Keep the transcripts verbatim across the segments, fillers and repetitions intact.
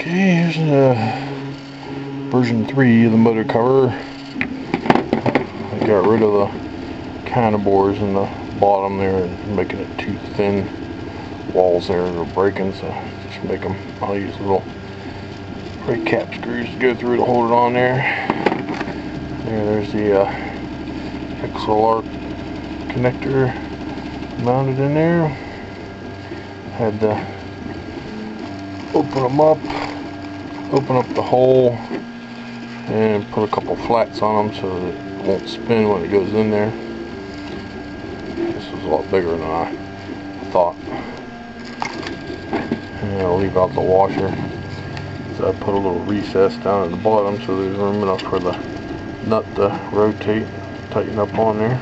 Okay, here's a version three of the motor cover. I got rid of the counter bores in the bottom there and making it too thin. Walls there are breaking, so just make them. I'll use little brake cap screws to go through to hold it on there. There, there's the uh, X L R connector mounted in there. Had to open them up, open up the hole, and put a couple flats on them so that it won't spin when it goes in there. This was a lot bigger than I thought. And I'll leave out the washer. So I put a little recess down at the bottom so there's room enough for the nut to rotate, tighten up on there.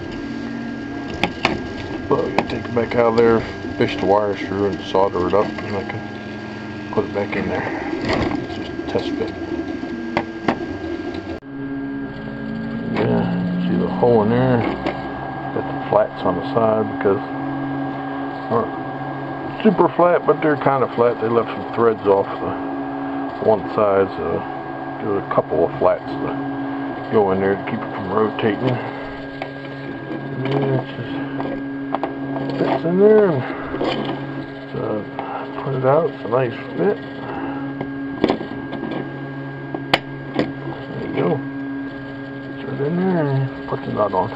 But I'm going to take it back out of there, fish the wires through and solder it up, and I can put it back in there. It's just a test fit. Yeah, see the hole in there? Got the flats on the side because they aren't super flat, but they're kind of flat. They left some threads off the one side, so do a couple of flats to go in there to keep it from rotating. Yeah, it just fits in there, and so put it out. It's a nice fit. There you go. It's right in there, and put the nut on.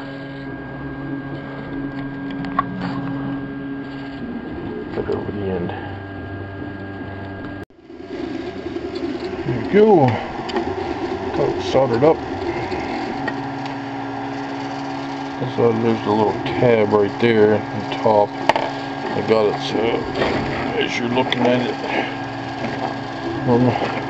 Put it over the end. There you go. Got it soldered up. So there's a little tab right there on top. I got it so as you're looking at it on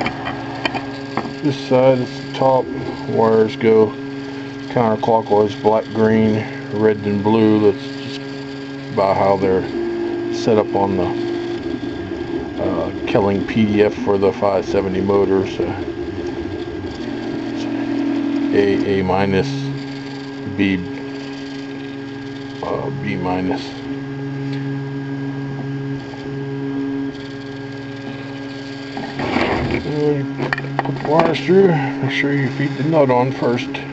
this side, it's the top. Wires go counterclockwise, black, green, red, and blue. That's just about how they're set up on the uh, Kelling P D F for the five seventy motor. So A, A minus, B, uh, B minus. So you put the wires through. Make sure you feed the nut on first. There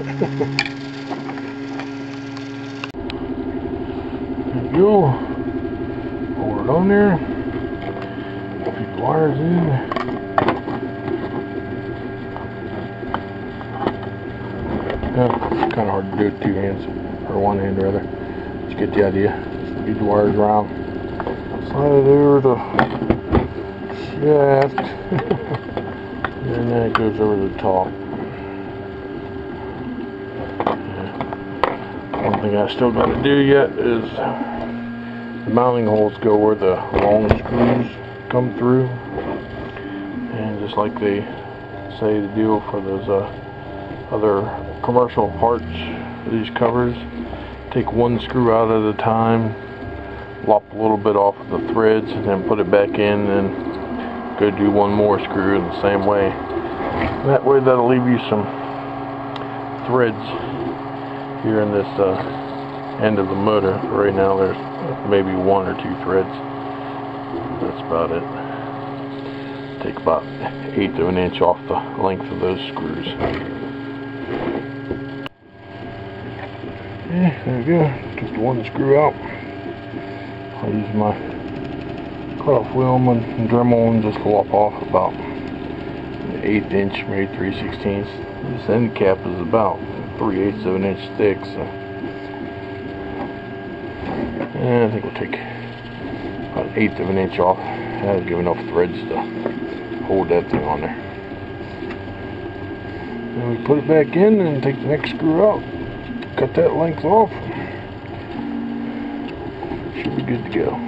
you go. Hold it on there. Feed the wires in. Yeah, it's kind of hard to do with two hands, or one hand rather. But you get the idea. Just feed the wires around. Slide it over the shaft. And then it goes over the top. Yeah. One thing I still got to do yet is the mounting holes go where the long screws come through. And just like they say to do for those uh, other commercial parts for these covers, take one screw out at a time, lop a little bit off of the threads, and then put it back in, and go do one more screw in the same way. And that way that'll leave you some threads here in this uh, end of the motor. Right now there's maybe one or two threads. That's about it. Take about an eighth of an inch off the length of those screws. Yeah, there we go. Took the one screw out. I'll use my cut-off wheel and Dremel and just lop off about an eighth inch, maybe three sixteenths. This end cap is about three eighths of an inch thick, so and I think we'll take about an eighth of an inch off. That'll give enough threads to hold that thing on there. Then we put it back in and take the next screw out. Cut that length off. Should be good to go.